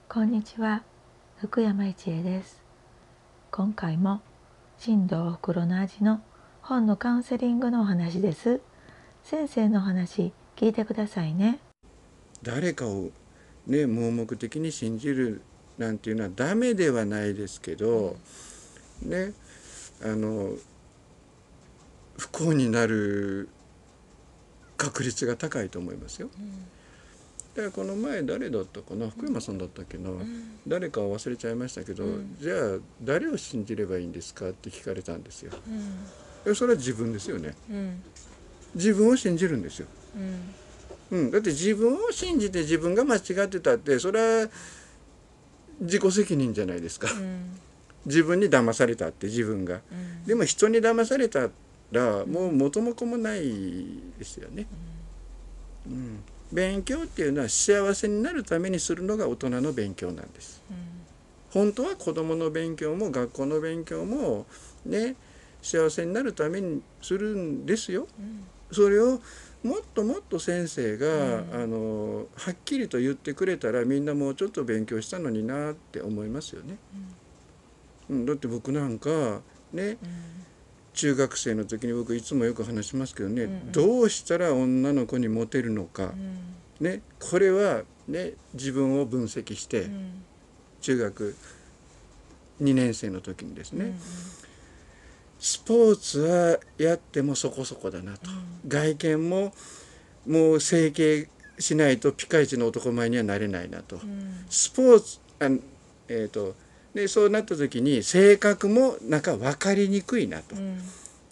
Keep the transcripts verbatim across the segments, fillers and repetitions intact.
こんにちは、福山一恵です。今回も新藤おふくろの味の本のカウンセリングのお話です。先生のお話聞いてくださいね。 誰かをね盲目的に信じるなんていうのはダメではないですけど、ねあの不幸になる確率が高いと思いますよ。だからこの前誰だったかな、福山さんだったっけな、うん、誰か忘れちゃいましたけど、うん、じゃあ誰を信じればいいんですかって聞かれたんですよ。うん、それは自分ですよね。うん、自分を信じるんですよ。うんうん、だって自分を信じて自分が間違ってたってそれは自己責任じゃないですか。うん、自分に騙されたって自分が、うん、でも人に騙されたらもう元も子もないですよね。うん、勉強っていうのは幸せになるためにするのが大人の勉強なんです。うん、本当は子どもの勉強も学校の勉強もね幸せになるためにするんですよ。うん、それをもっともっと先生が、うん、あのはっきりと言ってくれたらみんなもうちょっと勉強したのになって思いますよね。うん、だって僕なんかね、うん、中学生の時に僕いつもよく話しますけどね、うんうん、どうしたら女の子にモテるのか、うん、ね、これは、ね、自分を分析して、うん、中学にねん生の時にですね、うんうん、スポーツはやってもそこそこだなと、うん、外見ももう整形しないとピカイチの男前にはなれないなと、うん、スポーツあ、えーとでそうなった時に性格もなんか分かりにくいなと、うん、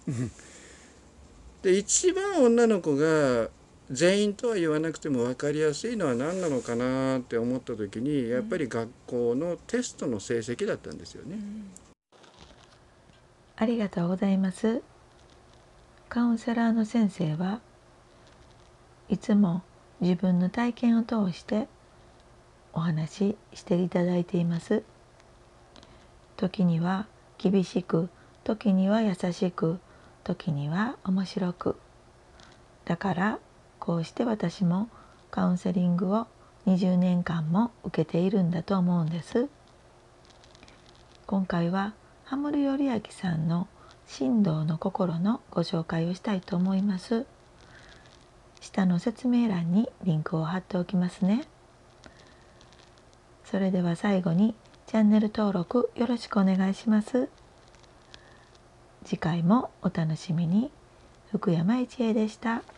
で一番女の子が全員とは言わなくても分かりやすいのは何なのかなって思った時にやっぱり学校のテストの成績だったんですよね。うん、 ありがとうございます。カウンセラーの先生はいつも自分の体験を通してお話ししていただいています。時には厳しく、時には優しく、時には面白く。だからこうして私もカウンセリングをにじゅうねんかんも受けているんだと思うんです。今回は羽森頼明さんの神道の心のご紹介をしたいと思います。下の説明欄にリンクを貼っておきますね。それでは最後にチャンネル登録よろしくお願いします。次回もお楽しみに。福山一恵でした。